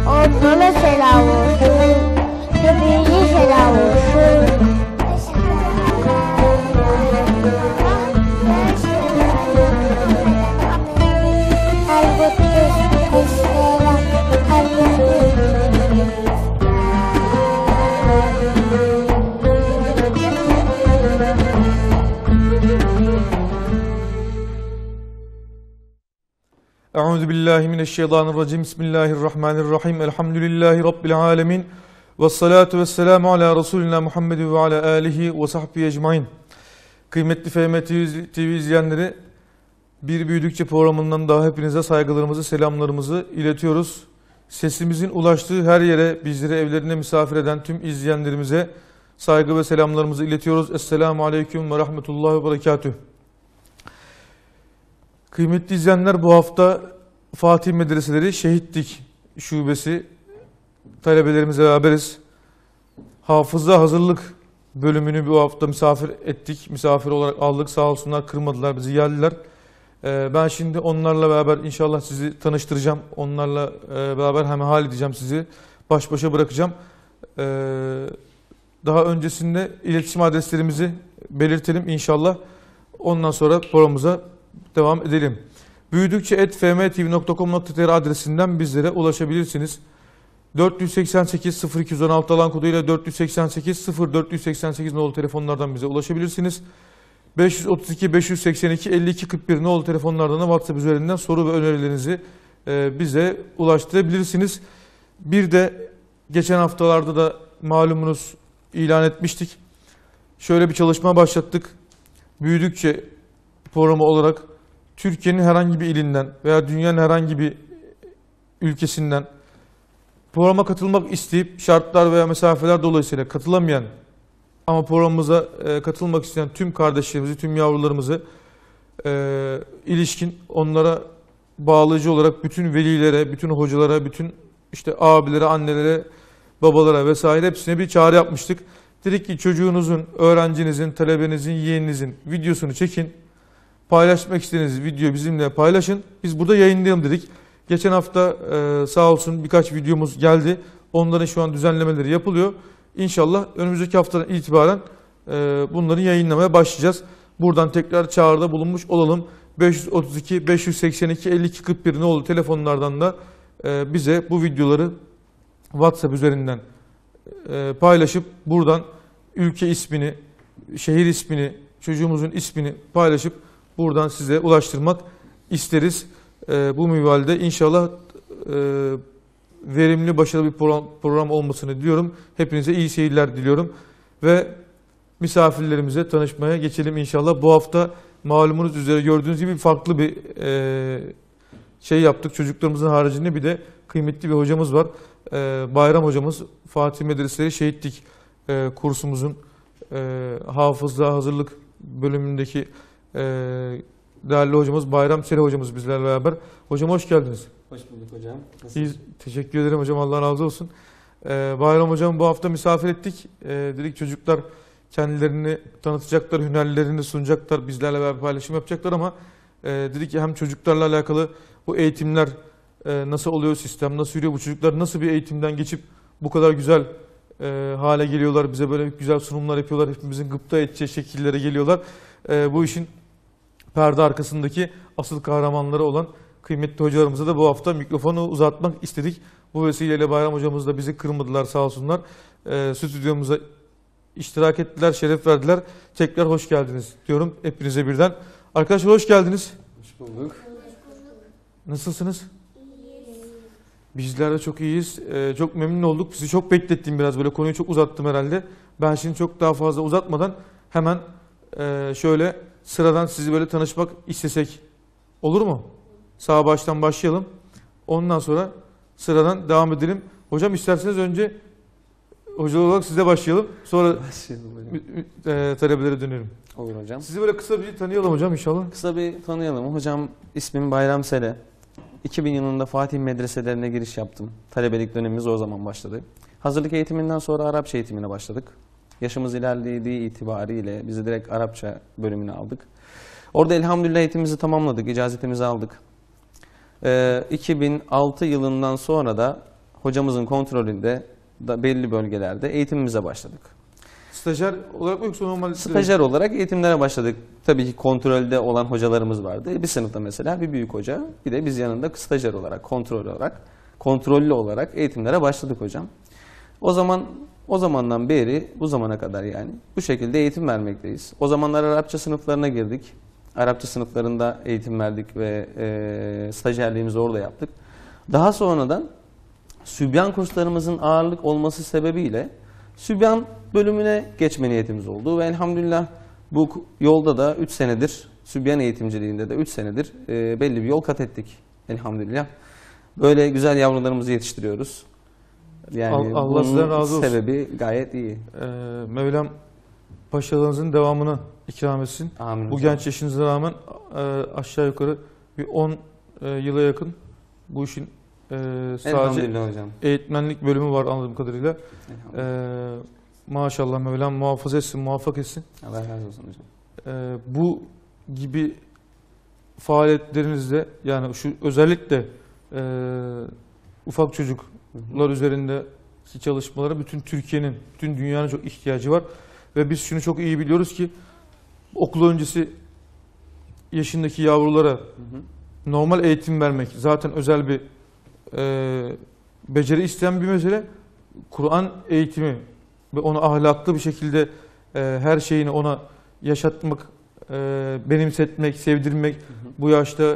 Onlara selam olsun. Hepinize selam olsun. Euzubillahimineşşeytanirracim. Bismillahirrahmanirrahim. Elhamdülillahi Rabbil alemin. Vessalatu vesselamu ala Resulina Muhammed ve ala alihi ve sahbihi ecmain. Kıymetli FM TV izleyenleri, Bir Büyüdükçe programından daha hepinize saygılarımızı, selamlarımızı iletiyoruz. Sesimizin ulaştığı her yere, bizleri evlerine misafir eden tüm izleyenlerimize saygı ve selamlarımızı iletiyoruz. Esselamu aleyküm ve rahmetullahi ve berekatüh. Kıymetli izleyenler, bu hafta Fatih Medreseleri Şehitlik Şubesi talebelerimizle beraberiz. Hafıza hazırlık bölümünü bu hafta misafir ettik. Misafir olarak aldık. Sağ olsunlar, kırmadılar, bizi geldiler. Ben şimdi onlarla beraber inşallah sizi tanıştıracağım. Onlarla beraber hemhal edeceğim sizi. Baş başa bırakacağım. Daha öncesinde iletişim adreslerimizi belirtelim inşallah. Ondan sonra programımıza devam edelim. Büyüdükçe@fmtv.com.tr adresinden bizlere ulaşabilirsiniz. 488 0216 alan koduyla 488 0488 nolu telefonlardan bize ulaşabilirsiniz. 532 582 52 41 nolu telefonlardan da WhatsApp üzerinden soru ve önerilerinizi bize ulaştırabilirsiniz. Bir de geçen haftalarda da malumunuz ilan etmiştik. Şöyle bir çalışma başlattık. Büyüdükçe programı olarak Türkiye'nin herhangi bir ilinden veya dünyanın herhangi bir ülkesinden programa katılmak isteyip şartlar veya mesafeler dolayısıyla katılamayan ama programımıza katılmak isteyen tüm kardeşlerimizi, tüm yavrularımızı ilişkin onlara bağlayıcı olarak bütün velilere, bütün hocalara, bütün işte abilere, annelere, babalara vesaire hepsine bir çağrı yapmıştık. Dedik ki çocuğunuzun, öğrencinizin, talebenizin, yeğeninizin videosunu çekin. Paylaşmak istediğiniz video bizimle paylaşın. Biz burada yayınlayalım dedik. Geçen hafta sağ olsun birkaç videomuz geldi. Onların şu an düzenlemeleri yapılıyor. İnşallah önümüzdeki haftadan itibaren bunları yayınlamaya başlayacağız. Buradan tekrar çağrıda bulunmuş olalım. 532 582 52 41 ne oldu telefonlardan da bize bu videoları WhatsApp üzerinden paylaşıp buradan ülke ismini, şehir ismini, çocuğumuzun ismini paylaşıp buradan size ulaştırmak isteriz. Bu minvalde inşallah verimli, başarılı bir program olmasını diliyorum. Hepinize iyi seyirler diliyorum. Ve misafirlerimize tanışmaya geçelim inşallah. Bu hafta malumunuz üzere gördüğünüz gibi farklı bir şey yaptık. Çocuklarımızın haricinde bir de kıymetli bir hocamız var. Bayram hocamız, Fatih Medreseleri Şehitlik kursumuzun hafıza hazırlık bölümündeki değerli hocamız Bayram Seri hocamız bizlerle beraber. Hocam hoş geldiniz. Hoş bulduk hocam. İyi, teşekkür ederim hocam. Allah razı olsun. Bayram hocam bu hafta misafir ettik. Dedik çocuklar kendilerini tanıtacaklar, hünerlerini sunacaklar, bizlerle beraber paylaşım yapacaklar ama dedik ki hem çocuklarla alakalı bu eğitimler nasıl oluyor, sistem nasıl yürüyor, bu çocuklar nasıl bir eğitimden geçip bu kadar güzel hale geliyorlar, bize böyle güzel sunumlar yapıyorlar, hepimizin gıpta edeceği şekillere geliyorlar. Bu işin perde arkasındaki asıl kahramanları olan kıymetli hocalarımıza da bu hafta mikrofonu uzatmak istedik. Bu vesileyle Bayram hocamız da bizi kırmadılar sağ olsunlar. Stüdyomuza iştirak ettiler, şeref verdiler. Tekrar hoş geldiniz diyorum hepinize birden. Arkadaşlar hoş geldiniz. Hoş bulduk. Nasılsınız? Bizler de çok iyiyiz. Çok memnun olduk. Sizi çok beklettim biraz, böyle konuyu çok uzattım herhalde. Ben şimdi çok daha fazla uzatmadan hemen şöyle sıradan sizi böyle tanışmak istesek olur mu? Sağ baştan başlayalım. Ondan sonra sıradan devam edelim. Hocam isterseniz önce hoca olarak size başlayalım. Sonra talebelere dönelim. Olur hocam. Sizi böyle kısa bir tanıyalım hocam inşallah. Kısa bir tanıyalım. Hocam ismim Bayram Sele. 2000 yılında Fatih medreselerine giriş yaptım. Talebelik dönemimiz o zaman başladı. Hazırlık eğitiminden sonra Arapça eğitimine başladık. Yaşımız ilerlediği itibariyle bizi direkt Arapça bölümüne aldık. Orada elhamdülillah eğitimimizi tamamladık, icazetimizi aldık. 2006 yılından sonra da hocamızın kontrolünde da belli bölgelerde eğitimimize başladık. Stajyer olarak mı yoksa normal? Stajyer olarak eğitimlere başladık. Tabii ki kontrolde olan hocalarımız vardı. Bir sınıfta mesela bir büyük hoca, bir de biz yanında stajyer olarak, kontrollü olarak eğitimlere başladık hocam. O zamandan beri bu zamana kadar yani bu şekilde eğitim vermekteyiz. O zamanlar Arapça sınıflarına girdik. Arapça sınıflarında eğitim verdik ve stajyerliğimizi orada yaptık. Daha sonradan Sübyan kurslarımızın ağırlık olması sebebiyle Sübyan bölümüne geçme niyetimiz oldu ve elhamdülillah bu yolda da 3 senedir, Sübyan eğitimciliğinde de 3 senedir belli bir yol kat ettik elhamdülillah. Böyle güzel yavrularımızı yetiştiriyoruz. Yani Allah sizden razı olsun. Sebebi gayet iyi. Mevlam başarılarınızın devamını ikram etsin. Amin Bu hocam. genç yaşınıza rağmen aşağı yukarı bir 10 yıla yakın bu işin sadece Elhamdülillah hocam. eğitmenlik bölümü var anladığım kadarıyla. Maşallah Mevlam muhafaza etsin, muvaffak etsin. Allah razı olsun hocam. Bu gibi faaliyetlerinizde yani şu özellikle ufak çocuklar üzerindeki çalışmalara bütün Türkiye'nin, bütün dünyanın çok ihtiyacı var. Ve biz şunu çok iyi biliyoruz ki okul öncesi yaşındaki yavrulara normal eğitim vermek zaten özel bir beceri isteyen bir mesele. Kur'an eğitimi ve onu ahlaklı bir şekilde her şeyini ona yaşatmak, benimsetmek, sevdirmek, bu yaşta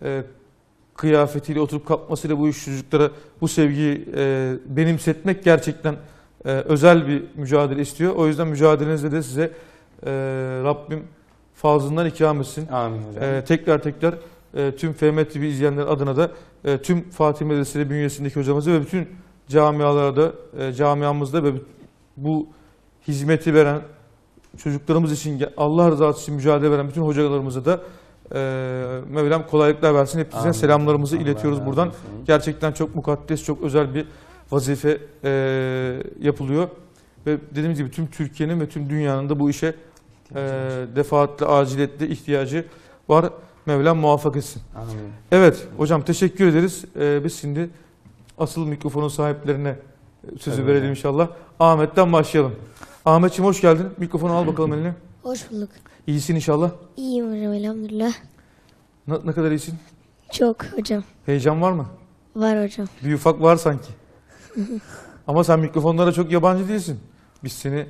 kıyafetiyle oturup kalkmasıyla bu çocuklara bu sevgiyi benimsetmek gerçekten özel bir mücadele istiyor. O yüzden mücadelenizde de size Rabbim fazlından ikram etsin. Amin hocam. Tekrar tüm FM TV izleyenler adına da tüm Fatih Medreseleri bünyesindeki hocamızı ve bütün camialarda, camiamızda ve bu hizmeti veren çocuklarımız için, Allah rızası için mücadele veren bütün hocalarımıza da Mevlam kolaylıklar versin. Hepinize selamlarımızı iletiyoruz buradan. Gerçekten çok mukaddes, çok özel bir vazife yapılıyor. Ve dediğimiz gibi tüm Türkiye'nin ve tüm dünyanın da bu işe defaatle, aciliyetle ihtiyacı var. Mevlam muvaffak etsin. Amin. Evet hocam teşekkür ederiz. Biz şimdi asıl mikrofonun sahiplerine sözü verelim inşallah. Ahmet'ten başlayalım. Ahmetciğim hoş geldin. Mikrofonu al bakalım eline. Hoş bulduk. İyisin inşallah. İyiyim hocam elhamdülillah. Ne kadar iyisin? Çok hocam. Heyecan var mı? Var hocam. Bir ufak var sanki. Ama sen mikrofonlara çok yabancı değilsin. Biz seni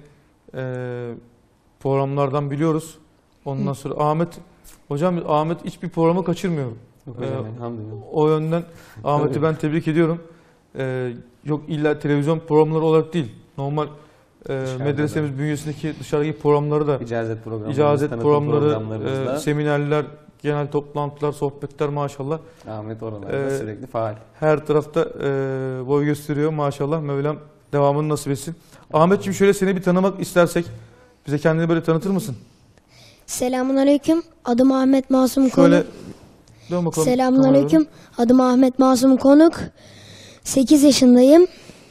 programlardan biliyoruz. Ondan sonra Ahmet hiçbir programı kaçırmıyor. Elhamdülillah. O yönden Ahmet'i ben tebrik ediyorum. Yok illa televizyon programları olarak değil. Normal medresemiz bünyesindeki dışarıdaki programları da İcazet programları, icazet programları, programlarımızda seminerler, genel toplantılar, sohbetler maşallah. Ahmet oralarda sürekli faal. Her tarafta boy gösteriyor maşallah. Mevlam devamını nasip etsin. Ahmetciğim şöyle seni bir tanımak istersek bize kendini böyle tanıtır mısın? Selamünaleyküm. Adım Ahmet Masum Şöyle Konuk. dön bakalım. Selamünaleyküm. Adım Ahmet Masum Konuk. 8 yaşındayım.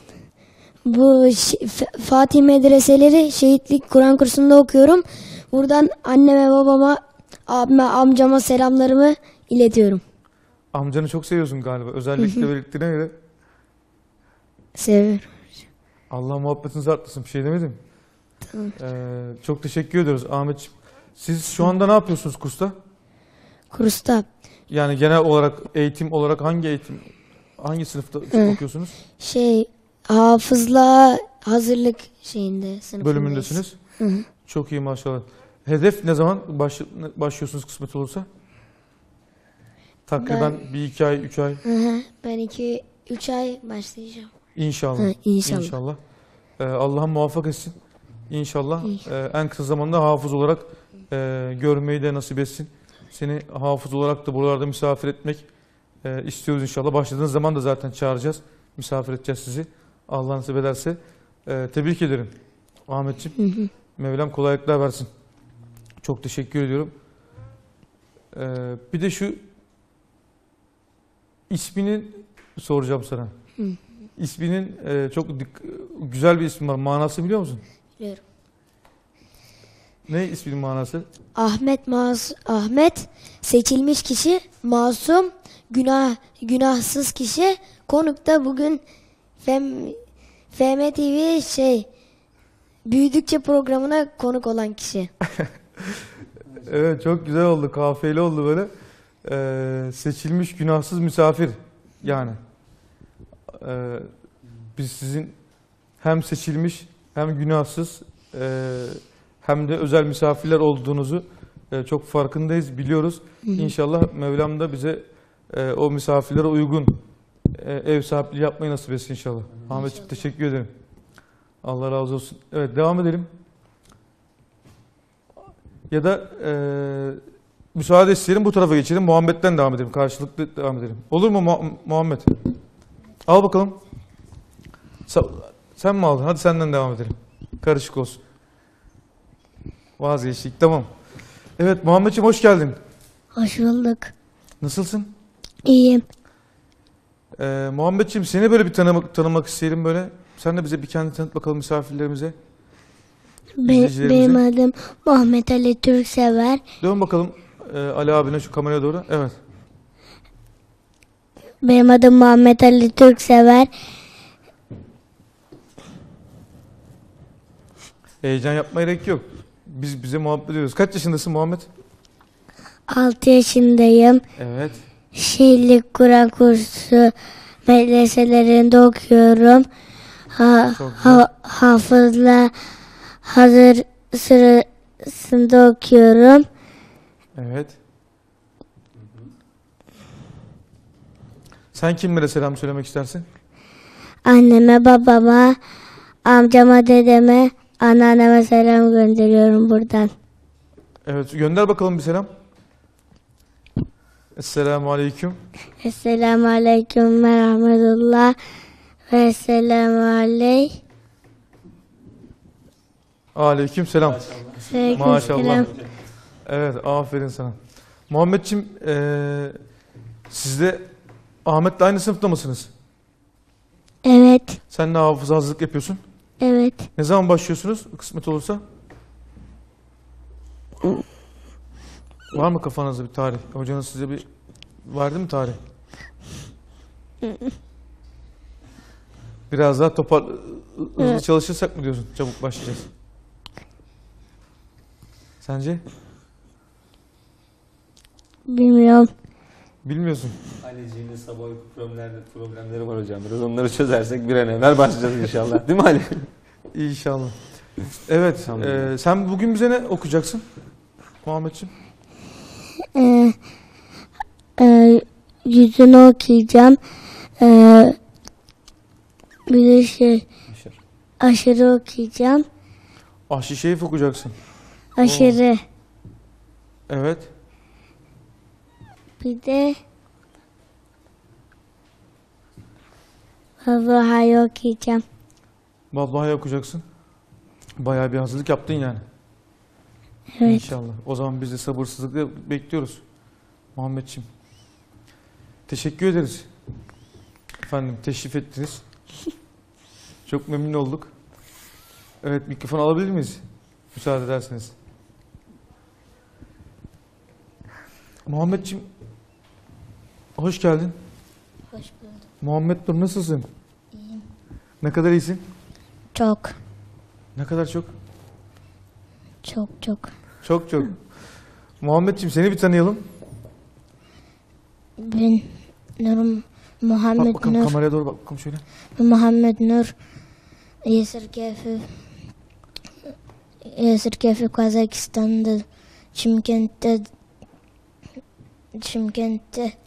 Bu Fatih Medreseleri Şehitlik Kur'an kursunda okuyorum. Buradan anneme, babama, abime, amcama selamlarımı iletiyorum. Amcanı çok seviyorsun galiba. Özellikle belirttiğine göre. Seviyorum. Allah muhabbetinizi arttırsın. Bir şey demedim. Tamam. Çok teşekkür ediyoruz Ahmetciğim. Siz şu anda ne yapıyorsunuz kursta? Kursta Yani genel olarak eğitim olarak hangi sınıfta okuyorsunuz? hafızlığa hazırlık sınıfındayız. Bölümündesiniz. Çok iyi maşallah. Hedef ne zaman başlıyorsunuz kısmet olursa? Takriben 1-2 ay, 3 ay. Ben 2-3 ay başlayacağım. İnşallah. İnşallah. Allah'ım muvaffak etsin. İnşallah. En kısa zamanda hafız olarak görmeyi de nasip etsin. Seni hafız olarak da buralarda misafir etmek istiyoruz inşallah. Başladığınız zaman da zaten çağıracağız. Misafir edeceğiz sizi. Allah nasip ederse. Tebrik ederim Ahmetciğim. Mevlam kolaylıklar versin. Çok teşekkür ediyorum. Bir de şu ismini soracağım sana. İsminin çok güzel bir ismi var. Manası biliyor musun? Biliyorum. Ne isminin manası? Ahmet seçilmiş kişi, masum, günahsız kişi. Konuk da bugün FM TV büyüdükçe programına konuk olan kişi. Evet, çok güzel oldu. Kafiyeli oldu böyle. Seçilmiş günahsız misafir. Yani. Biz sizin hem seçilmiş hem günahsız hem de özel misafirler olduğunuzu çok farkındayız, biliyoruz. İnşallah Mevlam da bize o misafirlere uygun ev sahipliği yapmayı nasip etsin inşallah. Ahmetciğim teşekkür ederim. Allah razı olsun. Evet, devam edelim. Ya da müsaade isteyelim, bu tarafa geçelim. Muhammed'den devam edelim. Karşılıklı devam edelim. Olur mu Muhammed? Al bakalım. Sen mi aldın? Hadi senden devam edelim. Karışık olsun. Vazgeçtik. Tamam. Evet Muhammedciğim, hoş geldin. Hoş bulduk. Nasılsın? İyiyim. Muhammedciğim, seni böyle bir tanımak isteyelim böyle. Sen de bize bir kendini tanıt bakalım misafirlerimize. Benim adım Muhammed Ali Türksever. Dön bakalım Ali abine, şu kameraya doğru. Evet. Benim adım Muhammed Ali Türksever. Heyecan yapmaya gerek yok. Biz bize muhabbet ediyoruz. Kaç yaşındasın Muhammed? 6 yaşındayım. Evet. Şehirlik Kur'an kursu medreselerinde okuyorum. Hafızla hazır sırasında okuyorum. Evet. Sen kimlere selam söylemek istersin? Anneme, babama, amcama, dedeme, anneanneme selam gönderiyorum buradan. Evet, gönder bakalım bir selam. Esselamu Aleyküm. Esselamu Aleyküm ve Rahmetullah ve Esselamu Aleyh. Aleyküm selam. Maşallah. Evet, aferin sana. Muhammedciğim, siz de Ahmet'le aynı sınıfta mısınız? Evet, Sen de hafızasızlık yapıyorsun. evet. Ne zaman başlıyorsunuz, kısmet olursa? Var mı kafanızda bir tarih? Hocanız size bir verdi mi tarih? Biraz daha hızlı çalışırsak mı diyorsun? Çabuk başlayacağız. Sence? Bilmiyorum. Bilmiyorsun. Alici'nin sabah uyku problemleri var hocam. Biraz onları çözersek bir an evvel başlayacağız inşallah. Değil mi Ali? İnşallah. Evet. Sen bugün bize ne okuyacaksın Muhammedciğim? Yüzünü okuyacağım. Bir de aşırı okuyacağım. Ahşi Şerif okuyacaksın. Aşırı. Evet. Bir de Vaha'yı okuyacağım. Vallahi okuyacaksın. Bayağı bir hazırlık yaptın yani. Evet. İnşallah. O zaman biz de sabırsızlıkla bekliyoruz. Muhammedciğim. Teşekkür ederiz. Efendim teşrif ettiniz. Çok memnun olduk. Evet, mikrofon alabilir miyiz? Müsaade ederseniz. Muhammedciğim, hoş geldin. Hoş bulduk. Muhammed Nur, nasılsın? İyiyim. Ne kadar iyisin? Çok. Ne kadar çok? Çok. Çok çok. Muhammedciğim, seni bir tanıyalım. Ben Nur Muhammed Bak bakalım, Nur. kameraya doğru bak bakalım şöyle. Muhammed Nur. Yesirkefi Kazakistan'da Çimkent'te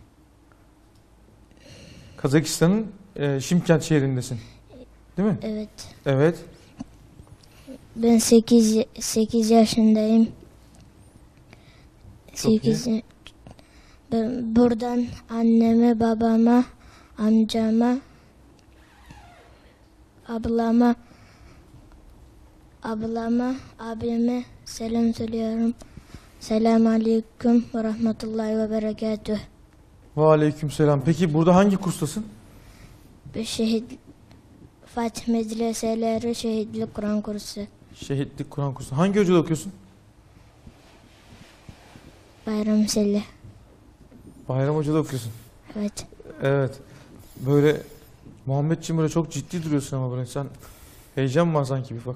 Kazakistan'ın Şimkent şehrindesin. Değil mi? evet. Evet. Ben 8 yaşındayım. Çok 8 ben buradan anneme, babama, amcama, ablama, abime selam söylüyorum. Selamun Aleyküm ve Rahmetullahi ve Berekatuhu. Ve aleykümselam. Peki burada hangi kurstasın? Şehit Fatih Medreseleri Şehitlik Kur'an kursu. Şehitlik Kur'an kursu. Hangi hocada okuyorsun? Bayram Selli. Bayram Hoca'da okuyorsun. Evet. Evet. Böyle Muhammedciğim böyle çok ciddi duruyorsun ama böyle. Sen heyecan mı var sanki bir bak.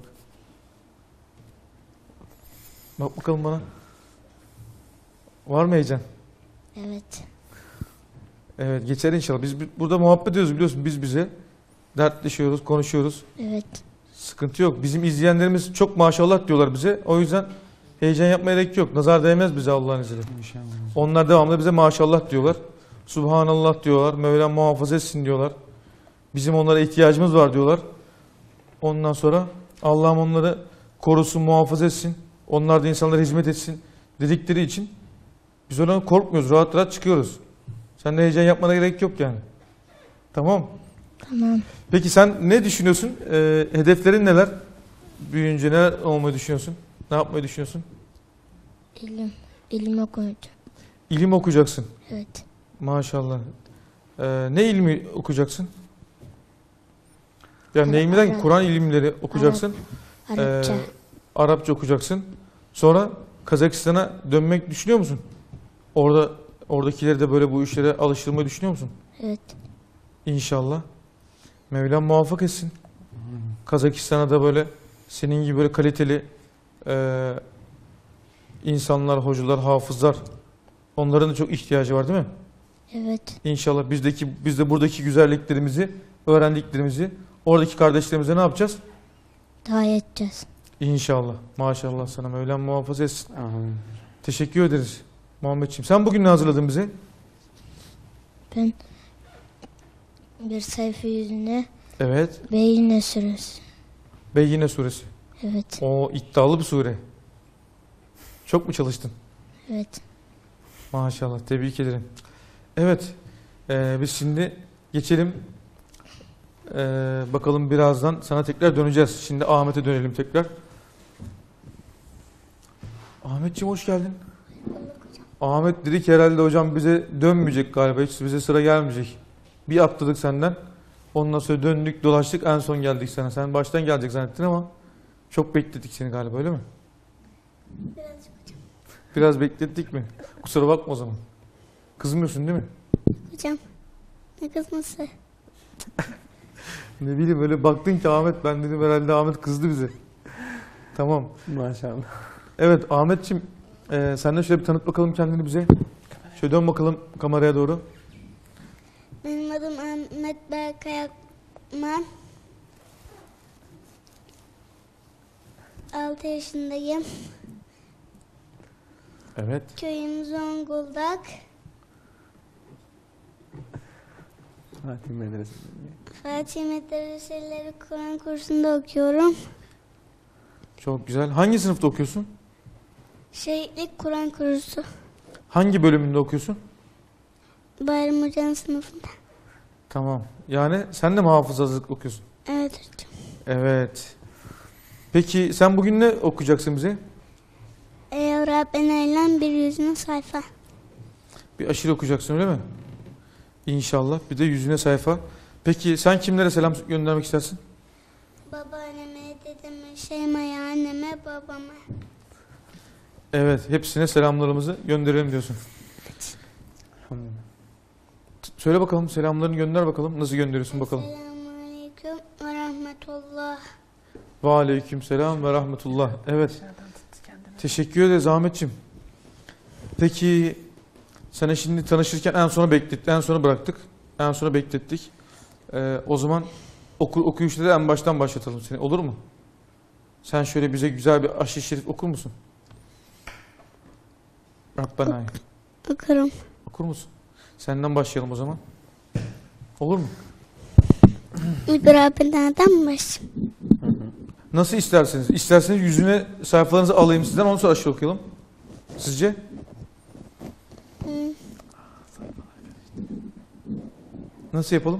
Bak bakalım bana. Var mı heyecan? Evet. Evet geçer inşallah. Biz burada muhabbet ediyoruz biliyorsun biz bize. Dertleşiyoruz, konuşuyoruz. Evet. Sıkıntı yok. Bizim izleyenlerimiz çok maşallah diyorlar bize. O yüzden heyecan yapmaya gerek yok. Nazar değmez bize Allah'ın izniyle. İnşallah. Onlar devamlı bize maşallah diyorlar. Subhanallah diyorlar. Mevlam muhafaza etsin diyorlar. Bizim onlara ihtiyacımız var diyorlar. Ondan sonra Allah'ım onları korusun, muhafaza etsin. Onlar da insanlara hizmet etsin dedikleri için biz ondan korkmuyoruz. Rahat rahat çıkıyoruz. Sen de heyecan yapmana gerek yok yani. Tamam. Tamam. Peki sen ne düşünüyorsun? Hedeflerin neler? Büyüyünce neler olmayı düşünüyorsun? Ne yapmayı düşünüyorsun? İlim okuyacağım. İlim okuyacaksın. Evet. Maşallah. Ne ilmi okuyacaksın? Yani ne ilmiden? Arap. Kur'an ilimleri okuyacaksın. Arapça. Arapça okuyacaksın. Sonra Kazakistan'a dönmek düşünüyor musun? Oradakileri de böyle bu işlere alıştırmayı düşünüyor musun? Evet. İnşallah. Mevlam muvaffak etsin. Kazakistan'a da böyle senin gibi böyle kaliteli insanlar, hocalar, hafızlar, onların da çok ihtiyacı var değil mi? Evet. İnşallah biz de buradaki güzelliklerimizi, öğrendiklerimizi oradaki kardeşlerimize ne yapacağız? Daha edeceğiz. İnşallah. Maşallah sana. Mevlam muhafaza etsin. Amin. Teşekkür ederiz Muhammedciğim. Sen bugün ne hazırladın bize? Ben bir sayfa yüzüne Evet. Beyyine suresi. Beyyine suresi. Evet. O iddialı bir sure. Çok mu çalıştın? Evet. Maşallah. Tebrik ederim. Evet. Biz şimdi geçelim. Bakalım birazdan sana tekrar döneceğiz. Şimdi Ahmet'e dönelim tekrar. Ahmetciğim hoş geldin. Ahmet dedi ki herhalde hocam bize dönmeyecek galiba. Hiç bize sıra gelmeyecek. Bir atladık senden. Ondan sonra döndük dolaştık en son geldik sana. Sen baştan gelecek zannettin ama çok beklettik seni galiba öyle mi? Biraz beklettik mi? Kusura bakma o zaman. Kızmıyorsun değil mi? Hocam ne kızması? Ne bileyim öyle baktın ki Ahmet ben dedim herhalde Ahmet kızdı bize. Tamam. Maşallah. Evet Ahmetciğim sen de şöyle bir tanıt bakalım kendini bize. Şöyle dön bakalım kameraya doğru. Benim adım Ahmet Berkay Akman. 6 yaşındayım. Evet. Köyüm Zonguldak. Fatih Medresesi. Fatih Medreseleri Kur'an kursunda okuyorum. Çok güzel. Hangi sınıfta okuyorsun? Şehitlik Kur'an kursu. Hangi bölümünde okuyorsun? Bayram Hoca'nın sınıfında. Tamam. Yani sen de mi hafızacılık okuyorsun? Evet hocam. Evet. Peki sen bugün ne okuyacaksın bize? Ey Rabbena ile bir yüzüne sayfa. Bir aşırı okuyacaksın öyle mi? İnşallah. Bir de yüzüne sayfa. Peki sen kimlere selam göndermek istersin? Babaanneme, dedeme, Şeyma'ya, anneme, babama. Evet. Hepsine selamlarımızı gönderelim diyorsun. Söyle bakalım selamlarını gönder bakalım. Nasıl gönderiyorsun bakalım. Selamünaleyküm ve rahmetullah. Ve aleyküm selam ve rahmetullah. Evet. Teşekkür ederiz Ahmetciğim. Peki sana şimdi tanışırken en sona beklettik. En sona bıraktık. En sona beklettik. O zaman okuyuşta da en baştan başlatalım seni. Olur mu? Sen şöyle bize güzel bir aşırı şerif okur musun? Rabbena. Okurum. Okur musun? Senden başlayalım o zaman. Olur mu? İlk Rabbena'dan mı başlayayım? Nasıl isterseniz. İsterseniz yüzüne sayfalarınızı alayım sizden. Ondan sonra aşağı okuyalım. Sizce? Nasıl yapalım?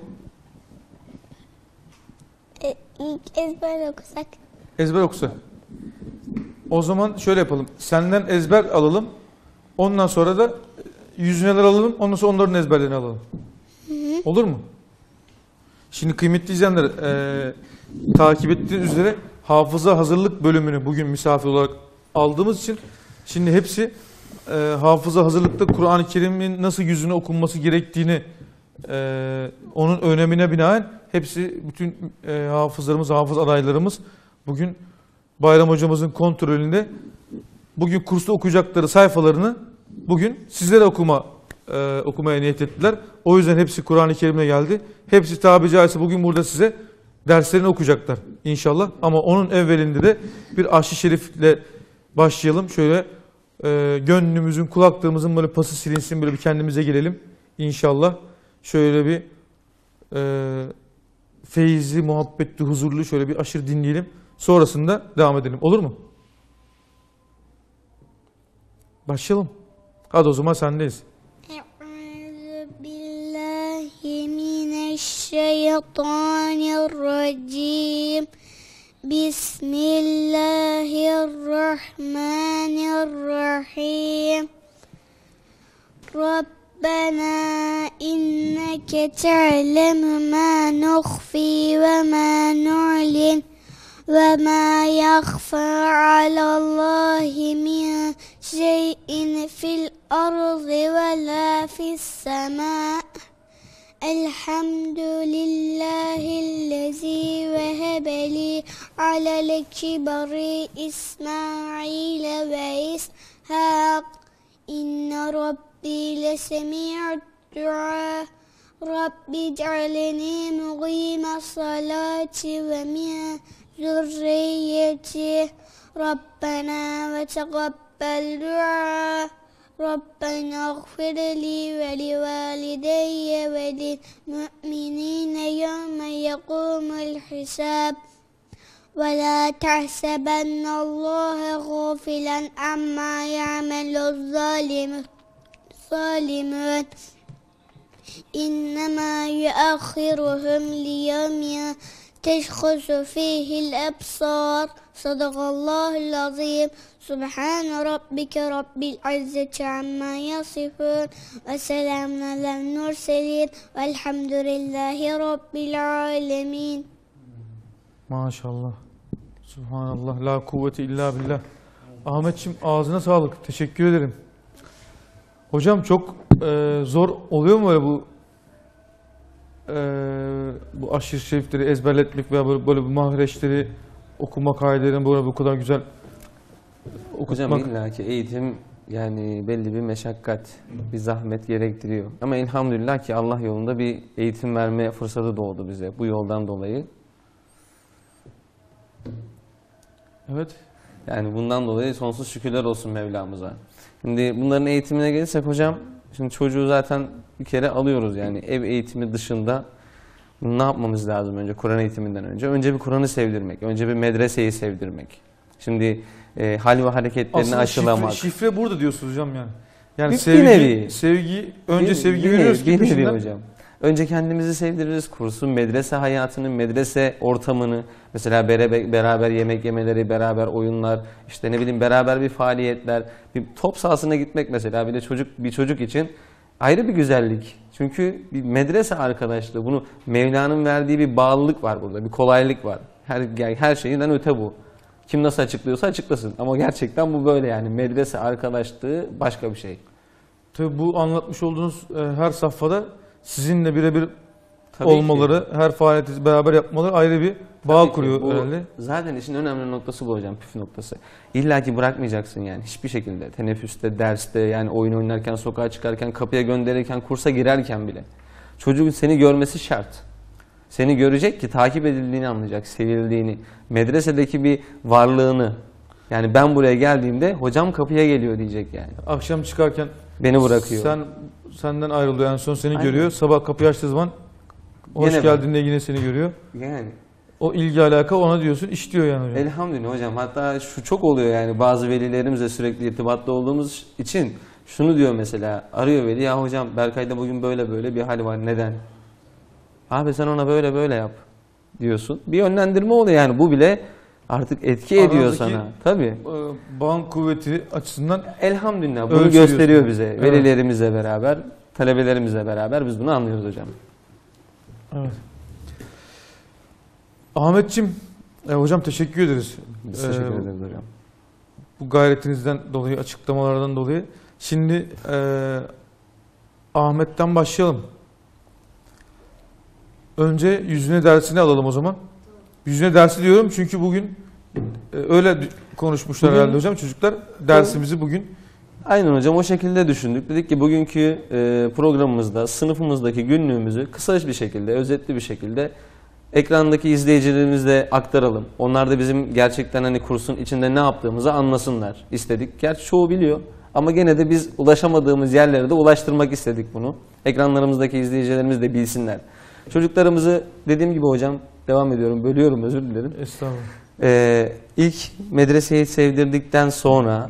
İlk ezber okusak. Ezber okusa. O zaman şöyle yapalım. Senden ezber alalım. Ondan sonra da yüzüneler alalım. Ondan sonra onların ezberlerini alalım. Olur mu? Şimdi kıymetli izleyenler takip ettiğiniz üzere hafıza hazırlık bölümünü bugün misafir olarak aldığımız için şimdi hepsi hafıza hazırlıkta Kur'an-ı Kerim'in nasıl yüzüne okunması gerektiğini onun önemine binaen hepsi, bütün hafızlarımız, hafız adaylarımız bugün Bayram hocamızın kontrolünde bugün kursta okuyacakları sayfalarını bugün sizlere okumaya niyet ettiler. O yüzden hepsi Kur'an-ı Kerim'e geldi. Hepsi tabiri caizse bugün burada size derslerini okuyacaklar inşallah. Ama onun evvelinde de bir aşk-ı şerifle başlayalım. Şöyle gönlümüzün, kulaklığımızın böyle pası silinsin, böyle bir kendimize gelelim inşallah. Şöyle bir feyizli, muhabbetli, huzurlu şöyle bir aşırı dinleyelim. Sonrasında devam edelim. Olur mu? Başlayalım. Hadi o zaman sendeyiz. Euzubillahimineşşeytanirracim. Bismillahirrahmanirrahim. Rabbena inneke te'lemu ma nukhfi ve ma nu'lin ve ma yakhfa alallahi min şeyin fil ardı ve la fis sema. Elhamdülillahillezî vehebeli alel kibari İsmail ve İshak. İnne Rabbi lesemi'ud dua. Rabbi cealeni muqime salati ve min zürriyeti. Rabbena ve tegabbel dua. Rabbena gfirli ve livalideyye ve lilmu'minine yevme yekumul hisab. Ve la tahsebennallaha gâfilen amma ya'meluz zalimun. İnnemâ yuakhiruhum liyevmin teşkhusu fihil ebsar. Sadakallahul azim. Subhan rabbike rabbil izzeti amma yasifun ve selamun alel murselin velhamdülillahi rabbil alemin. Maşallah. Subhanallah. La kuvvete illa billah. Ahmetciğim ağzına sağlık. Teşekkür ederim. Hocam çok zor oluyor mu böyle bu aşırı şerifleri ezberletmek veya böyle bu mahreçleri okuma kaidelerini böyle bu kadar güzel okutmak? Hocam illaki eğitim yani belli bir meşakkat, bir zahmet gerektiriyor. Ama elhamdülillah ki Allah yolunda bir eğitim verme fırsatı doğdu bize bu yoldan dolayı. Evet. Yani bundan dolayı sonsuz şükürler olsun Mevlamıza. Şimdi bunların eğitimine gelirsek hocam, şimdi çocuğu zaten bir kere alıyoruz yani ev eğitimi dışında ne yapmamız lazım önce Kur'an eğitiminden önce? Önce bir Kur'an'ı sevdirmek, önce bir medreseyi sevdirmek. Şimdi hal ve hareketlerini aslında aşılamak. Şifre burada diyorsunuz hocam yani. Yani Bir sevgi önce sevgi veriyoruz ki bir nevi peşinden. hocam. Önce kendimizi sevdiririz, kursun, medrese hayatını, medrese ortamını, mesela beraber yemek yemeleri, beraber oyunlar, işte ne bileyim beraber bir faaliyetler, bir top sahasına gitmek mesela bir de bir çocuk için ayrı bir güzellik. Çünkü bir medrese arkadaşlığı, bunu Mevla'nın verdiği bir bağlılık var burada, bir kolaylık var. Her şeyinden öte bu. Kim nasıl açıklıyorsa açıklasın ama gerçekten bu böyle yani medrese arkadaşlığı başka bir şey. Tabii bu anlatmış olduğunuz her safhada sizinle birebir Tabii olmaları, her faaliyeti beraber yapmaları ayrı bir bağ Tabii ki kuruyor bu, herhalde. zaten işin önemli noktası bu hocam, püf noktası. İlla ki bırakmayacaksın yani hiçbir şekilde. Teneffüste, derste, yani oyun oynarken, sokağa çıkarken, kapıya gönderirken, kursa girerken bile. Çocuğun seni görmesi şart. Seni görecek ki takip edildiğini anlayacak, sevildiğini, medresedeki bir varlığını. Yani ben buraya geldiğimde hocam kapıya geliyor diyecek yani. Akşam çıkarken Beni bırakıyor. Senden ayrılıyor, en son seni Aynen. görüyor. Sabah kapıyı açtığı zaman hoş Yine geldin de yine seni görüyor. Yani O ilgi alaka ona diyorsun, iş diyor yani hocam. elhamdülillah hocam. Hatta şu çok oluyor yani bazı velilerimizle sürekli irtibatta olduğumuz için şunu diyor mesela, arıyor veli, ya hocam Berkay'da bugün böyle böyle bir hal var, neden? Abi sen ona böyle böyle yap diyorsun. Bir yönlendirme oluyor yani, bu bile artık etki ediyor Aradaki, sana. Tabii. Bağın kuvveti açısından Elhamdülillah bunu Ölçülüyorsun. gösteriyor bize. Evet. Velilerimizle beraber, talebelerimizle beraber biz bunu anlıyoruz hocam. evet. Ahmetciğim, hocam teşekkür ederiz. Biz teşekkür ederiz hocam. Bu gayretinizden dolayı, açıklamalardan dolayı. Şimdi Ahmet'ten başlayalım. önce yüzüne dersini alalım o zaman. Yüzüne dersi diyorum çünkü bugün öyle konuşmuşlar Bugün- herhalde hocam çocuklar. Dersimizi bugün Aynen hocam, o şekilde düşündük. Dedik ki bugünkü programımızda sınıfımızdaki günlüğümüzü kısa bir şekilde, özetli bir şekilde ekrandaki izleyicilerimizle aktaralım. Onlar da bizim gerçekten hani kursun içinde ne yaptığımızı anlasınlar istedik. Gerçi çoğu biliyor ama gene de biz ulaşamadığımız yerlere de ulaştırmak istedik bunu. Ekranlarımızdaki izleyicilerimiz de bilsinler. Çocuklarımızı dediğim gibi hocam, devam ediyorum, bölüyorum, özür dilerim. estağfurullah. İlk medreseyi sevdirdikten sonra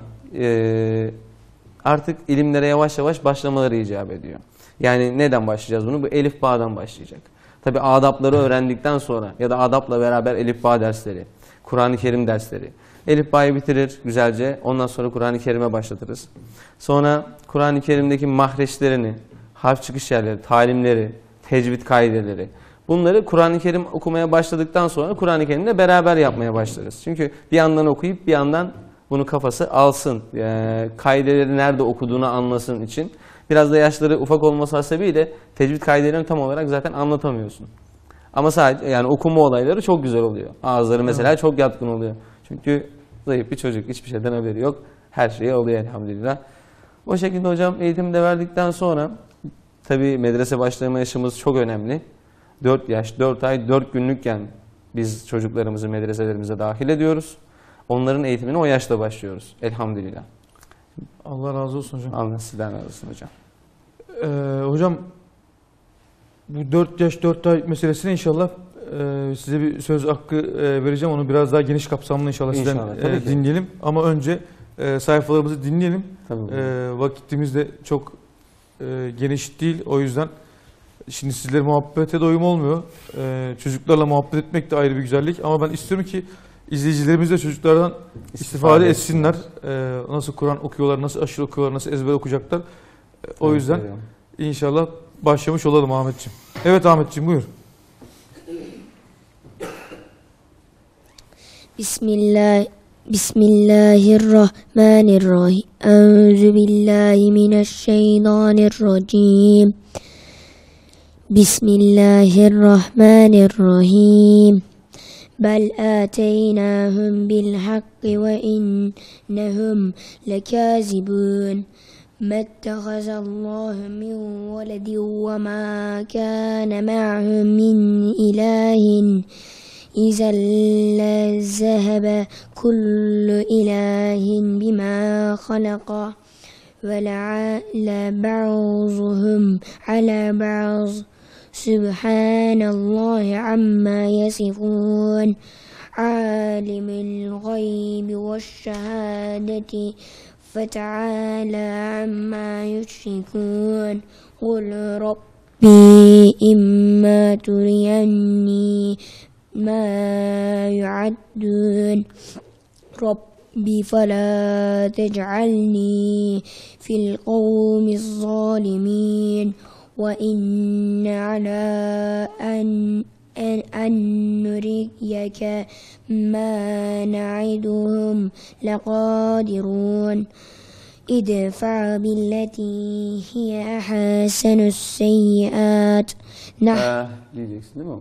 artık ilimlere yavaş yavaş başlamaları icap ediyor. Yani neden başlayacağız bunu? Bu elif bağdan başlayacak. Tabi adapları öğrendikten sonra ya da adapla beraber elif bağ dersleri, Kur'an-ı Kerim dersleri. Elif bağ'ı bitirir güzelce, ondan sonra Kur'an-ı Kerim'e başlatırız. Sonra Kur'an-ı Kerim'deki mahreçlerini, harf çıkış yerleri, talimleri, tecvid kaideleri. Bunları Kur'an-ı Kerim okumaya başladıktan sonra Kur'an-ı Kerim'le beraber yapmaya başlarız. Çünkü bir yandan okuyup bir yandan bunu kafası alsın, kaideleri nerede okuduğunu anlasın için. Biraz da yaşları ufak olması hasebiyle tecvid kaidelerini tam olarak zaten anlatamıyorsun. Ama sadece yani okuma olayları çok güzel oluyor. Ağızları mesela çok yatkın oluyor. Çünkü zayıf bir çocuk, hiçbir şeyden haberi yok. Her şeyi oluyor elhamdülillah. O şekilde hocam eğitim de verdikten sonra tabii medrese başlama yaşımız çok önemli. 4 yaş, 4 ay, 4 günlükken biz çocuklarımızı medreselerimize dahil ediyoruz. Onların eğitimine o yaşta başlıyoruz elhamdülillah. Allah razı olsun hocam. Allah sizden razı olsun hocam. Hocam bu 4 yaş 4 ay meselesine inşallah size bir söz hakkı vereceğim. Onu biraz daha geniş kapsamlı inşallah sizden tabii ki. dinleyelim. Ama önce sayfalarımızı dinleyelim. Tabii. Vakitimiz de çok geniş değil. O yüzden şimdi sizlere muhabbete doyum olmuyor. Çocuklarla muhabbet etmek de ayrı bir güzellik. Ama ben istiyorum ki izleyicilerimiz de çocuklardan istifade etsinler. Nasıl Kur'an okuyorlar, nasıl aşırı okuyorlar, nasıl ezber okuyacaklar. O yüzden inşallah başlamış olalım Ahmetciğim. Evet Ahmetciğim buyur. Bismillahirrahmanirrahim. Euzu billahi mineşşeytanirracim. Bismillahirrahmanirrahim. Bel ataynahum bil hakki ve innehum lekazibun. ما اتخذ الله من ولد وما كان معه من إله إذا لذهب كل إله بما خلق ولعل بعضهم على بعض سبحان الله عما يصفون عالم الغيب والشهادة فتعالى عما يشركون قل ربي إما تريني ما يعدون ربي فلا تجعلني في القوم الظالمين وإن على أن نريك ما نعدهم لقادرون ادفع بالتي هي أحسن السيئات Diyeceksin değil mi?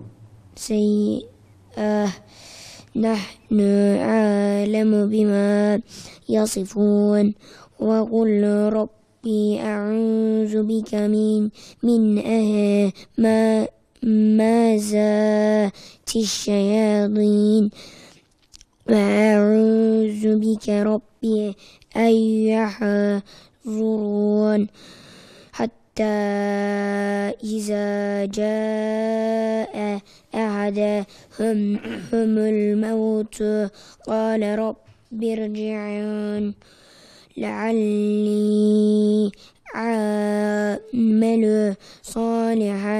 سيئة نحن عالم بما يصفون وقل ربي أعوذ بك من مازات الشياطين وأعوذ بك ربي أن يحضرون حتى إذا جاء أحدهم الموت قال رب ارجعون لعلي أعمل صالحا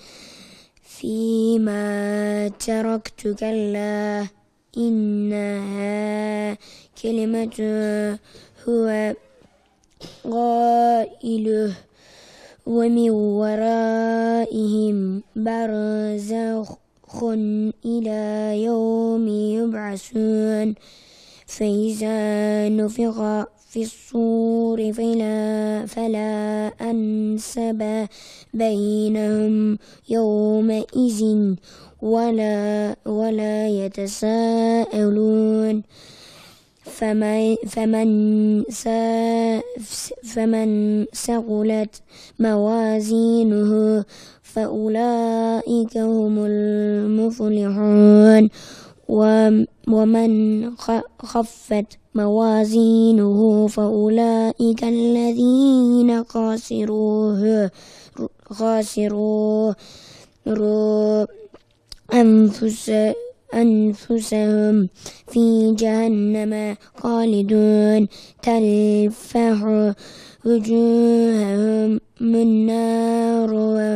فيما تركت كلا إنها كلمة هو قائله ومن ورائهم برزخ إلى يوم يبعثون فإذا نفخ في الصور فلا أنسب بينهم يومئذ ولا يتساءلون فمن ثقلت موازينه فأولئك هم المفلحون ومن خفت موازينه فأولئك الذين خسروا أنفسهم في جهنم خالدون تلفح وجوههم النار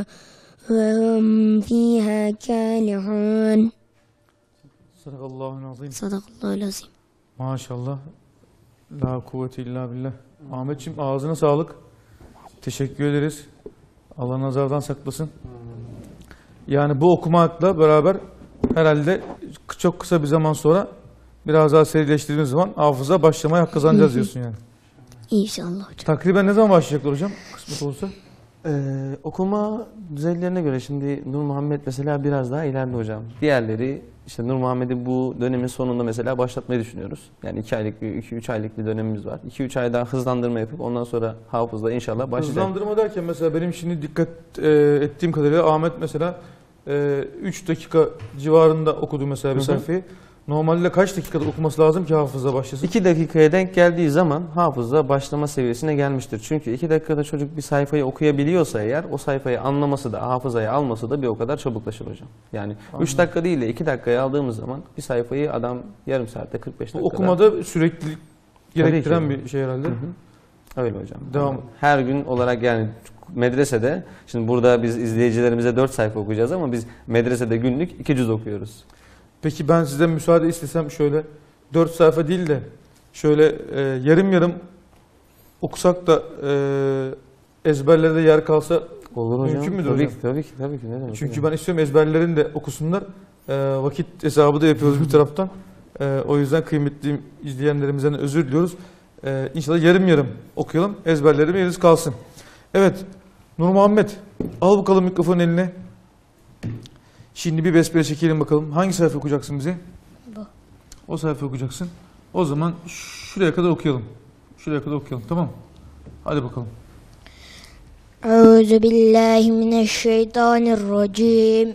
وهم فيها كالحون. Sadakallahu azim. Sadakallahu azim. Maşallah. La kuvvete illa billah. Ahmetciğim ağzına sağlık. Teşekkür ederiz. Allah nazardan saklasın. Yani bu okumakla beraber herhalde çok kısa bir zaman sonra biraz daha serileştirdiğimiz zaman hafıza başlamaya hak kazanacağız diyorsun yani. İnşallah hocam. Takriben ne zaman başlayacaklar hocam? Kısmet olursa. Okuma düzeylerine göre şimdi Nur Muhammed mesela biraz daha ileride hocam. Diğerleri işte Nur Muhammed'i bu dönemin sonunda mesela başlatmayı düşünüyoruz. Yani 2-3 aylık bir dönemimiz var. 2-3 ay daha hızlandırma yapıp ondan sonra hafızla inşallah başlayacak. Hızlandırma derken mesela benim şimdi dikkat ettiğim kadarıyla Ahmet mesela 3 dakika civarında okudu mesela bir sayfayı. Normalde kaç dakikada okuması lazım ki hafıza başlasın? 2 dakikaya denk geldiği zaman hafıza başlama seviyesine gelmiştir. Çünkü 2 dakikada çocuk bir sayfayı okuyabiliyorsa eğer o sayfayı anlaması da hafızaya alması da bir o kadar çabuklaşır hocam. Yani 3 dakika değil de 2 dakikaya aldığımız zaman bir sayfayı adam yarım saatte 45 dakikada. Bu okumada sürekli gerektiren bir şey herhalde. Öyle hocam. Devam. Her gün olarak yani medresede, şimdi burada biz izleyicilerimize 4 sayfa okuyacağız ama biz medresede günlük 2 cüz okuyoruz. Peki ben sizden müsaade istesem şöyle 4 sayfa değil de şöyle yarım yarım okusak da ezberlerde yer kalsa olur hocam. mümkün müdür Tabii hocam? ki, tabii ki, tabii ki. Ne demek Çünkü hocam? ben istiyorum ezberlerini de okusunlar. Vakit hesabı da yapıyoruz bir taraftan. O yüzden kıymetli izleyenlerimizden özür diliyoruz. İnşallah yarım yarım okuyalım. Ezberlerim yeriz kalsın. Evet. Nur Muhammed al bakalım mikrofonu eline. Şimdi bir besmele çekelim bakalım. Hangi sayfa okuyacaksın bize? Bu. O sayfa okuyacaksın. O zaman şuraya kadar okuyalım. Şuraya kadar okuyalım. Tamam. Hadi bakalım. Euzu billahi mineşşeytanirracim.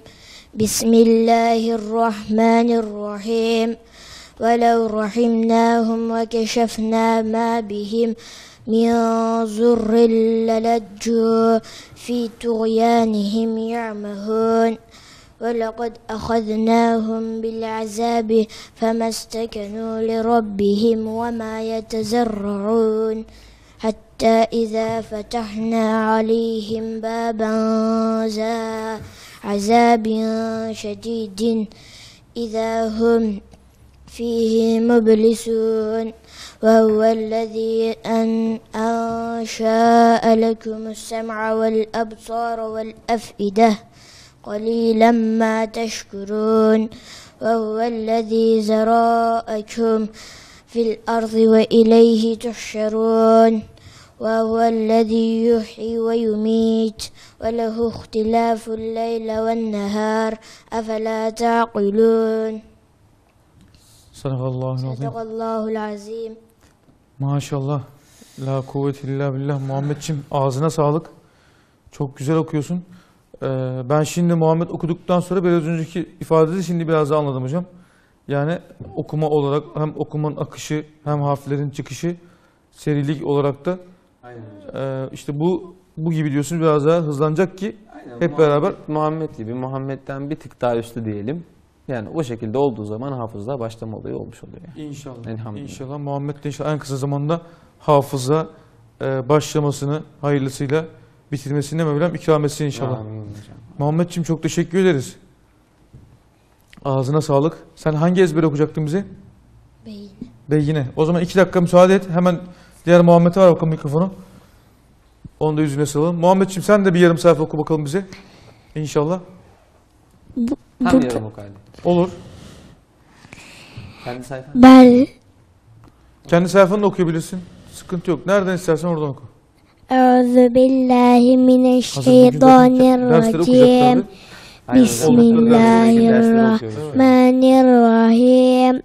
Bismillahirrahmanirrahim. وَلَوْ رَحِمْنَاهُمْ وَكَشَفْنَا مَا بِهِمْ مِنْ ضُرٍّ لَلَجُّوا فِي طُغْيَانِهِمْ يَعْمَهُونَ وَلَقَدْ أَخَذْنَاهُمْ بِالْعَذَابِ فَمَا اسْتَكَانُوا لِرَبِّهِمْ وَمَا يَتَضَرَّعُونَ حَتَّى إِذَا فَتَحْنَا عَلَيْهِمْ بَابًا ذَا عَذَابٍ شَدِيدٍ إِذَا هُمْ فيه مبلسون وهو الذي أنشأ لكم السمع والأبصار والأفئدة قليلا ما تشكرون وهو الذي زرأكم في الأرض وإليه تحشرون وهو الذي يحيي ويميت وله اختلاف الليل والنهار أفلا تعقلون. Sadakallahul azim. Maşallah. La kuvvete illa billah. Muhammedciğim ağzına sağlık. Çok güzel okuyorsun. Ben şimdi Muhammed okuduktan sonra biraz önceki ifadeyi şimdi biraz daha anladım hocam. Yani okuma olarak hem okumanın akışı hem harflerin çıkışı serilik olarak da işte bu gibi diyorsun biraz daha hızlanacak ki hep beraber. Muhammed gibi Muhammed'den bir tık daha üstü diyelim. Yani o şekilde olduğu zaman hafızla başlama olayı olmuş oluyor. Yani. İnşallah. İnşallah Muhammed de inşallah en kısa zamanda hafıza başlamasını hayırlısıyla bitirmesini Mevlam ikram etsin inşallah. Muhammedciğim çok teşekkür ederiz. Ağzına sağlık. Sen hangi ezberi okuyacaktın bize? Beyine. Beyine. O zaman 2 dakika müsaade et. Hemen diğer Muhammed'e ver bakalım mikrofonu. Onu da yüzüne salalım. Muhammedciğim sen de bir yarım sayfa oku bakalım bize. İnşallah. Hem yarım oku hadi. Olur. Kendi sayfan. Bel. Kendi sayfanı da okuyabilirsin. Sıkıntı yok. Nereden istersen oradan oku. Euzu billahi mineşşeytanirracim. Bismillahirrahmanirrahim.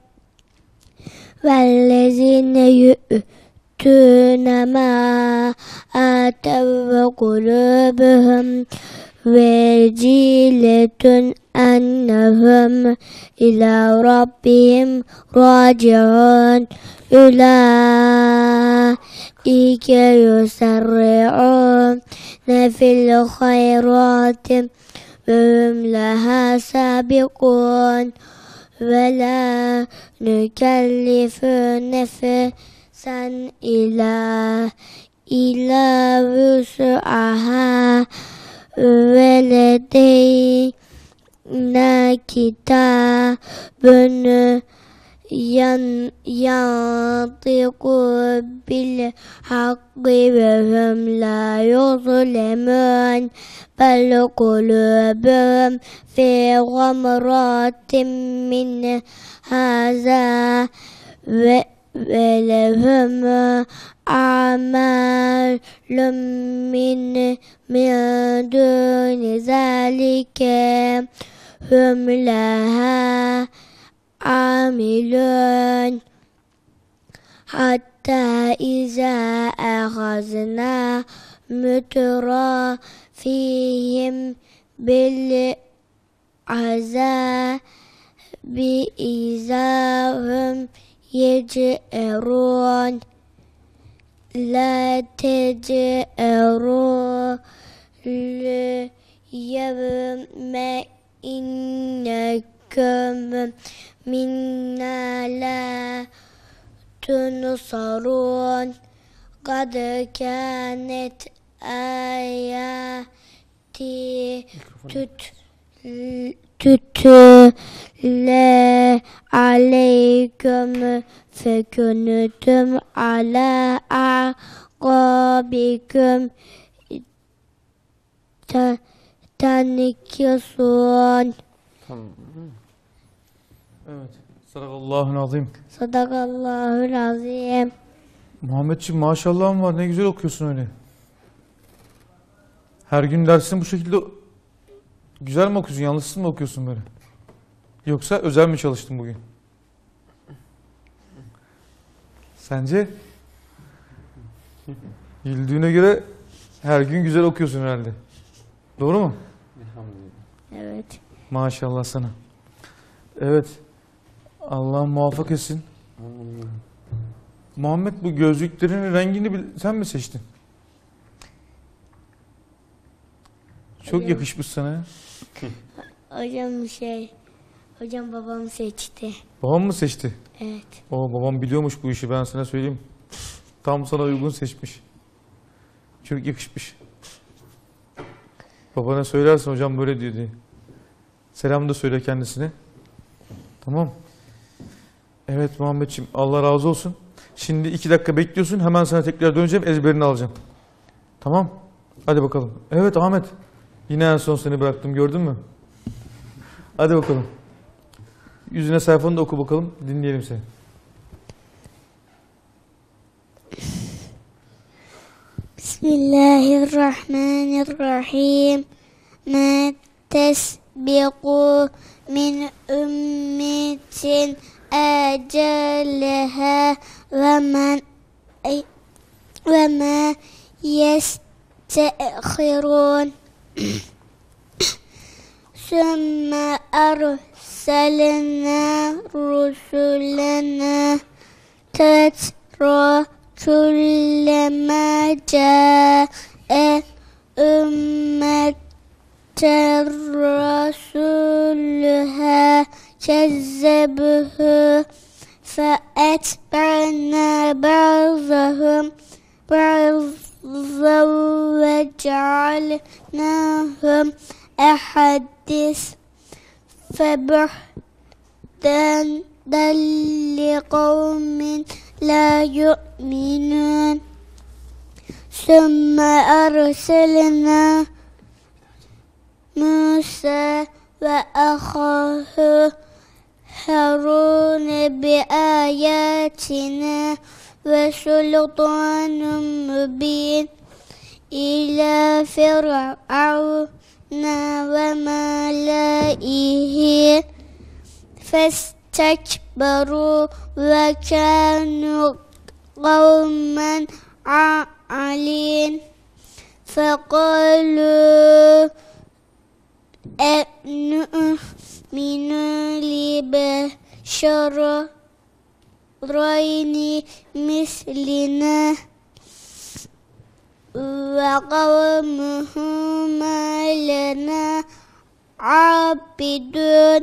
Vellezine yu'tûne mâ âtev ve kulûbuhum veciletun ennehum ilâ rabbihim râci'ûn. Ulaike yusarri'ûne fil hayrâti ve hum lahâ sâbiqûn. Ve la nükellifu nefsen ila vus'aha ve ledeyna kitabun yantiku bil hakkı ve hum la yuzlemun. Bel kulubum fi gamratin min haza ve lehum a'malun min duni zalike hum laha amilun. Hatta iza akhazna mutra fihim bil azabi izahum yec'erun. La tec'eru liyevme innekum minna la tunsarun. Kad kânet ayati tutule aleyküm fekuntum ala aqabikum tanikisun. Evet. Sadakallahul azim. Sadakallahul azim. Muhammedciğim maşallahın var. Ne güzel okuyorsun öyle. Her gün dersini bu şekilde güzel mi okuyorsun? Yanlışsız mı okuyorsun böyle? Yoksa özel mi çalıştın bugün? Sence? Güldüğüne göre her gün güzel okuyorsun herhalde. Doğru mu? Evet. Maşallah sana. Evet. Allah muvaffak etsin. Muhammed, bu gözlüklerin rengini sen mi seçtin? Çok yakışmış sana ya. Hocam babam seçti. Babam mı seçti? Evet. Babam biliyormuş bu işi, ben sana söyleyeyim. Tam sana uygun seçmiş. Çok yakışmış. Babana söylersin hocam böyle diyor diye. Selam da söyle kendisine. Tamam. Evet Muhammedciğim, Allah razı olsun. Şimdi 2 dakika bekliyorsun, hemen sana tekrar döneceğim, ezberini alacağım. Tamam. Hadi bakalım. Evet Ahmet. Yine en son seni bıraktım, gördün mü? Hadi bakalım. Yüzüne sayfanı da oku bakalım, dinleyelim seni. Bismillahirrahmanirrahim. Ma tesbiqu min ümmetin eceleha ve ma yeste'khirun. Sümme erselna rusulena tetra kullema ca'e ümmeter rasulüha kezzebuhu feetba'na ba'zahum ba'zan ve cealnahum ahadis febuhten delli kavmin la yu'minun. Sümme erselna Musa ve ahahu Harun bi ayatina ve سلطان مبين إلى فرعون وملئه فاستكبروا وكانوا قوما عالين فقالوا أنؤمن لبشرين مثلنا وقومهما لنا عابدون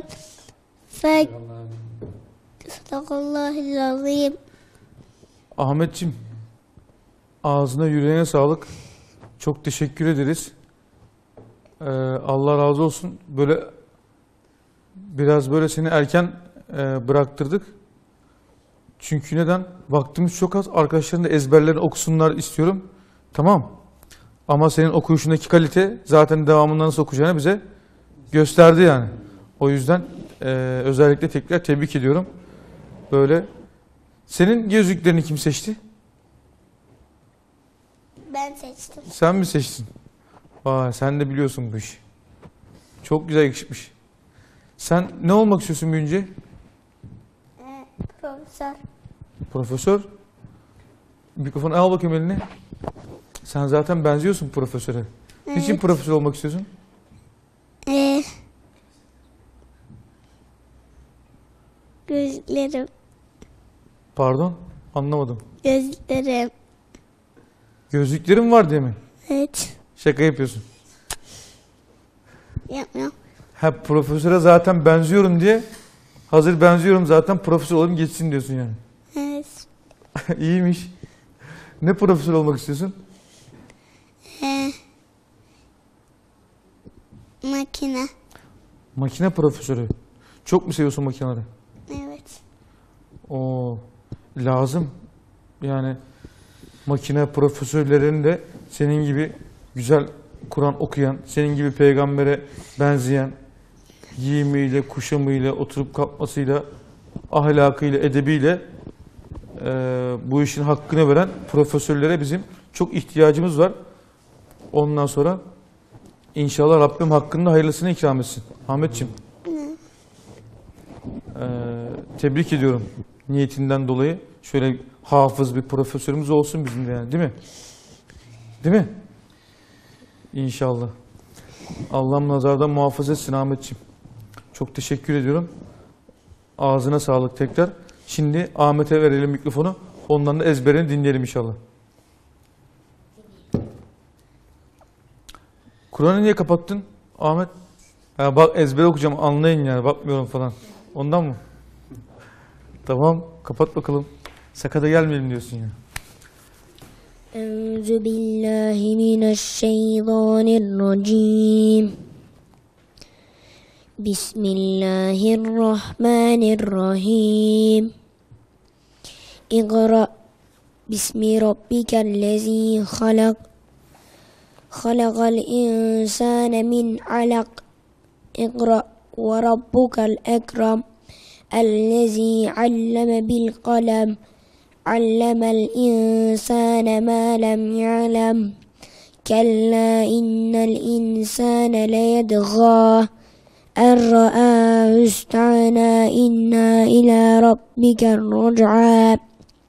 صدق الله العظيم. Ahmetciğim, ağzına yüreğine sağlık. Çok teşekkür ederiz. Allah razı olsun. Böyle biraz böyle seni erken bıraktırdık. Çünkü neden? Vaktimiz çok az. Arkadaşların da ezberlerini okusunlar istiyorum. Tamam. Ama senin okuyuşundaki kalite zaten devamında nasıl okuyacağını bize gösterdi yani. O yüzden özellikle tekrar tebrik ediyorum. Böyle. Senin gözlüklerini kim seçti? Ben seçtim. Sen mi seçtin? Vay, sen de biliyorsun bu işi. Çok güzel yakışmış. Sen ne olmak istiyorsun büyüyünce? Profesör. Profesör. Mikrofonu al bakayım eline. Sen zaten benziyorsun profesöre. Niçin profesör olmak istiyorsun? Gözlerim. Pardon? Anlamadım. Gözlerim. Gözlüklerin var diye mi? Evet. Şaka yapıyorsun. Yapmıyorum. Ha, profesöre zaten benziyorum diye, hazır benziyorum zaten profesör olayım geçsin diyorsun yani. Evet. İyiymiş. Ne profesör olmak istiyorsun? Makine. Makine profesörü. Çok mu seviyorsun makineleri? Evet. Oo, lazım. Yani makine profesörlerinin de senin gibi güzel Kur'an okuyan, senin gibi peygambere benzeyen, giyimiyle, kuşamıyla, oturup kalkmasıyla, ahlakıyla, edebiyle bu işin hakkını veren profesörlere bizim çok ihtiyacımız var. Ondan sonra inşallah Rabbim hakkında hayırlısını ikram etsin. Ahmetciğim. Tebrik ediyorum niyetinden dolayı. Şöyle hafız bir profesörümüz olsun bizim de yani, değil mi? Değil mi? İnşallah. Allah'ım nazardan muhafaza etsin Ahmetciğim. Çok teşekkür ediyorum. Ağzına sağlık tekrar. Şimdi Ahmet'e verelim mikrofonu. Ondan da ezberini dinleyelim inşallah. Kur'an'ı niye kapattın Ahmet? Ya bak ezber okuyacağım, anlayın yani, bakmıyorum falan. Ondan mı? Tamam, kapat bakalım. Sakata gelmeyelim diyorsun ya. Euzu billahi mineşşeytanirracim. Bismillahirrahmanirrahim. İqra bismi rabbikellezî halak. Halakal insâne min alak. İqra ve rabbukel ekrem. Ellezî alleme bil kalem. Allemel insâne mâ lem ya'lem. Kella innel insâne leyedgâ. Er-ra'âhu ista'nâ inna ilâ rabbiker rac'â.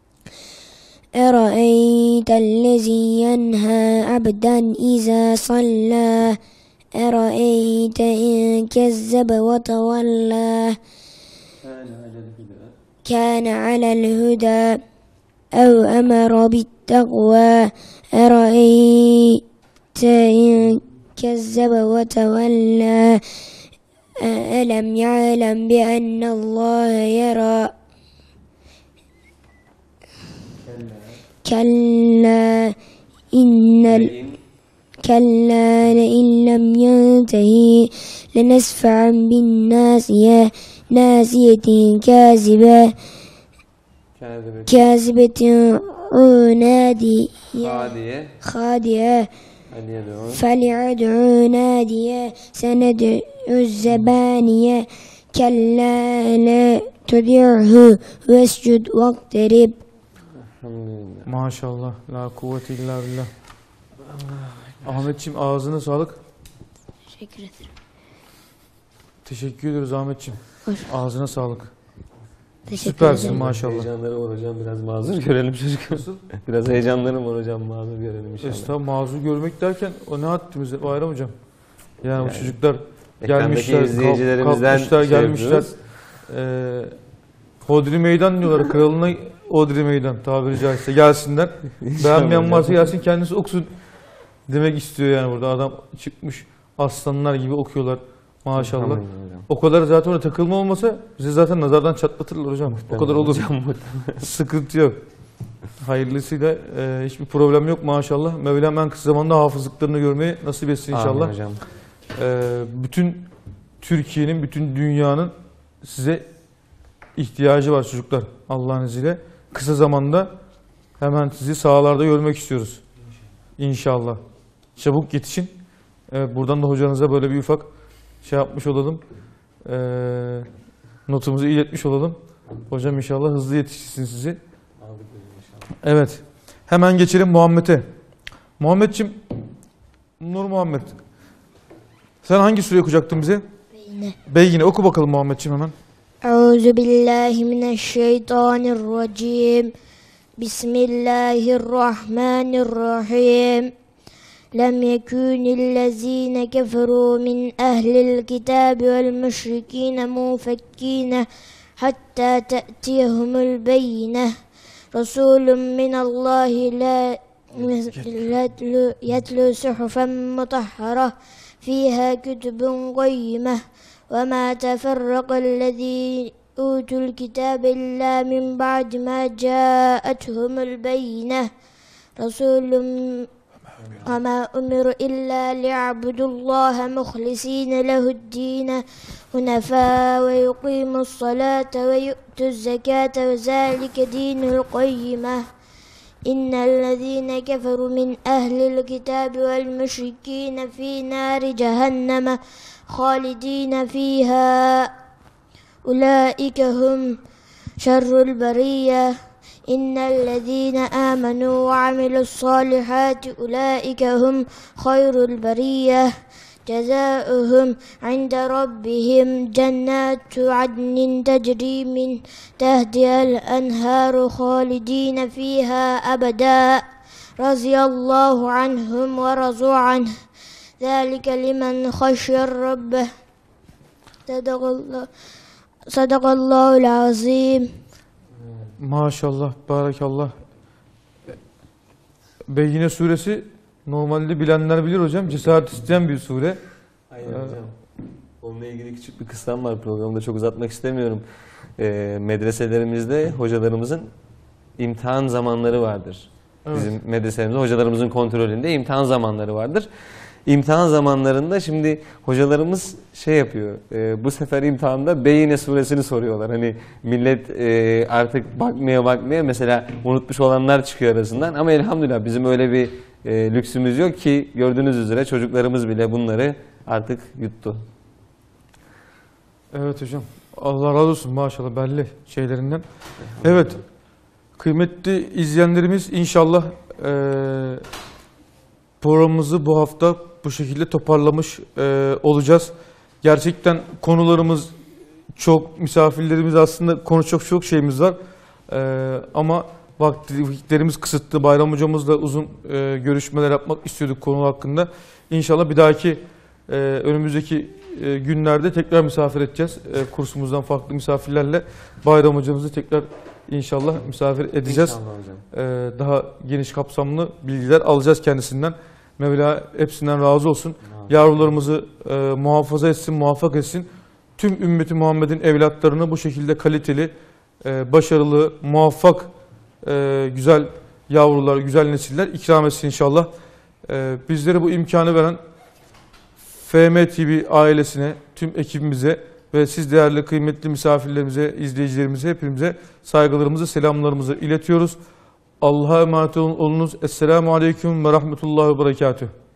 Eraeytellezî yenhâ abden izâ sallâ. Eraeyte in kezzebe ve tevellâ. Kâne alel hudâ. Ev emere bittegvâ. Eraeyte in kezzebe ve tevellâ. Elem ya'lem bi ennallâhe yerâ. Kella innel kella le'in lem yentehi lenesfa'an bin nâsiye nâsiyetin kâzibe kâzibetin nâdiye khâdiye فَلْيَدْعُوا نَادِيَهُ سَنَدْعُ الزَّبَانِيَةَ كَلَّا لَا تُطِعْهُ وَاسْجُدْ وَاقْتَرِب Elhamdülillah. Maşallah. La kuvvete illa billah. Ahmetciğim ağzına sağlık. Teşekkür ederim. Teşekkür ediyoruz Ahmetciğim. Hoş. Ağzına sağlık. Teşekkür Süpersin ederim. maşallah. Heyecanları var hocam, biraz mazur görelim çocuk. Nasıl? Biraz heyecanlarım var hocam, mazur görelim inşallah. Estağfurullah, mazur görmek derken o ne haddimize Bayram hocam. Yani bu Yani çocuklar Ekrandaki gelmişler, izleyicilerimizden kalkmışlar, şey gelmişler. yapıyoruz. Hodri meydan diyorlar. Kralına Hodri meydan tabiri caizse. Gelsinler. Beğenmeyen hocam. varsa gelsin kendisi okusun demek istiyor yani burada. Adam çıkmış aslanlar gibi okuyorlar maşallah. Elhamdülillah hocam. O kadar zaten orada takılma olmasa bize zaten nazardan çatlatırlar hocam. O kadar olur. Hocam, Sıkıntı yok. Hayırlısıyla hiçbir problem yok maşallah. Mevlam en kısa zamanda hafızlıklarını görmeyi nasip etsin inşallah. Amin hocam. Bütün Türkiye'nin, bütün dünyanın size ihtiyacı var çocuklar Allah'ın izniyle. Kısa zamanda hemen sizi sahalarda görmek istiyoruz. İnşallah. Çabuk yetişin. Buradan da hocanıza böyle bir ufak şey yapmış olalım. Notumuzu iletmiş olalım. Hocam inşallah hızlı yetiştirsin sizi. Evet. Hemen geçelim Muhammed'e. Muhammedciğim, Nur Muhammed. Sen hangi sureyi okuyacaktın bize? Beyne. Beyyine oku bakalım Muhammedciğim hemen. Euzu billahi mineşşeytanirracim. Bismillahirrahmanirrahim. Lem yekunillezine keferu min ehlil kitabi vel müşrikine mufekkine hatta te'tiyehumul beyine. Resulun minallahi la yetlu suhufen mutahhara fiha kütübün qayyimeh ve ma teferrakallezî utul kitabe illa min ba'di ma câethumul beyine. Resulun وما أمروا إلا ليعبدوا الله مخلصين له الدين حنفاء ويقيموا الصلاة ويؤتوا الزكاة وذلك دين القيمة إن الذين كفروا من أهل الكتاب والمشركين في نار جهنم خالدين فيها أولئك هم شر البرية إن الذين آمنوا وعملوا الصالحات أولئك هم خير البرية جزاؤهم عند ربهم جنات عدن تجري من تحتها الأنهار خالدين فيها أبدا رضي الله عنهم ورضوا عنه ذلك لمن خشي الرب صدق الله العظيم. Maşallah, barakallah. Beyyine suresi normalde bilenler bilir hocam. Cesaret isteyen bir sure. Aynen hocam. Onunla ilgili küçük bir kıssam var, programda çok uzatmak istemiyorum. Medreselerimizde hocalarımızın imtihan zamanları vardır. Evet. Bizim medreselerimizde hocalarımızın kontrolünde imtihan zamanları vardır. İmtihan zamanlarında şimdi hocalarımız şey yapıyor, bu sefer imtihanda Beyyine suresini soruyorlar. Hani millet artık bakmaya mesela unutmuş olanlar çıkıyor arasından. Ama elhamdülillah bizim öyle bir lüksümüz yok ki gördüğünüz üzere çocuklarımız bile bunları artık yuttu. Evet hocam. Allah razı olsun maşallah belli şeylerinden. Evet. Kıymetli izleyenlerimiz inşallah programımızı bu hafta bu şekilde toparlamış olacağız. Gerçekten konularımız çok, misafirlerimiz aslında konuşacak çok şeyimiz var. Ama vakitlerimiz kısıtlı. Bayram hocamızla uzun görüşmeler yapmak istiyorduk konu hakkında. İnşallah bir dahaki önümüzdeki günlerde tekrar misafir edeceğiz. Kursumuzdan farklı misafirlerle Bayram hocamızı tekrar inşallah misafir edeceğiz. İnşallah hocam. Daha geniş kapsamlı bilgiler alacağız kendisinden. Mevla hepsinden razı olsun. Yavrularımızı muhafaza etsin, muvaffak etsin. Tüm ümmeti Muhammed'in evlatlarını bu şekilde kaliteli, başarılı, muvaffak, güzel yavrular, güzel nesiller ikram etsin inşallah. Bizlere bu imkanı veren FM TV ailesine, tüm ekibimize ve siz değerli kıymetli misafirlerimize, izleyicilerimize, hepimize saygılarımızı, selamlarımızı iletiyoruz. Allah'a emanet olunuz. Esselamu Aleyküm ve Rahmetullahi ve Berekatuhu.